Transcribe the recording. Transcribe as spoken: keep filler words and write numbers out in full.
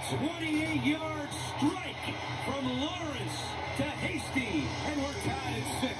twenty-eight yard strike from Lawrence to Hasty, and we're